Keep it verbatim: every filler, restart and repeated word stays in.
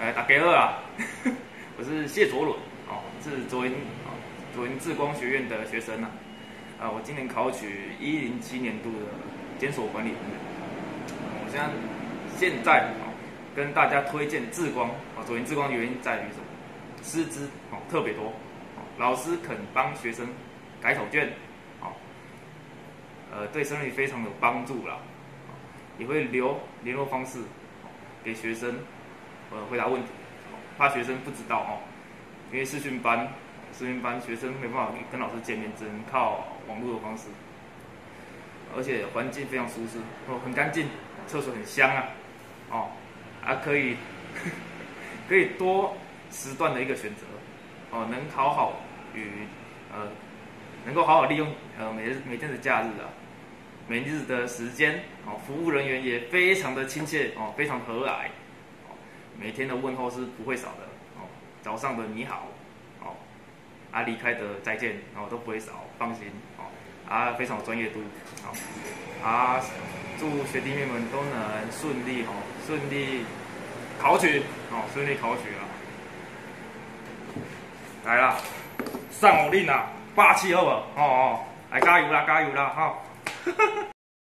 呃，大家好啊，我是谢卓伦，哦，是左营哦左营智光学院的学生啊，啊，我今年考取一零七年度的监所管理人员。我现在现在哦跟大家推荐智光哦，左营智光的原因在于什么？师资哦特别多，哦，老师肯帮学生改考卷，哦，呃，对升学非常有帮助啦，也会留联络方式给学生。呃，回答问题，怕学生不知道哦，因为视讯班，视讯班学生没办法跟老师见面，只能靠网络的方式，而且环境非常舒适，哦，很干净，厕所很香啊，哦，啊可以可以多时段的一个选择，哦，能好好与呃能够好好利用呃每日每天的假日啊，每日的时间，哦，服务人员也非常的亲切，哦，非常和蔼。每天的问候是不会少的哦，早上的你好，哦，啊离开的再见，哦都不会少，放心哦，啊非常有专业度，好，啊祝学弟妹们都能顺利哦，顺利考取哦，顺利考取啊，来啦，上我令啦，霸气好不好？哦哦，来加油啦，加油啦，哈、哦。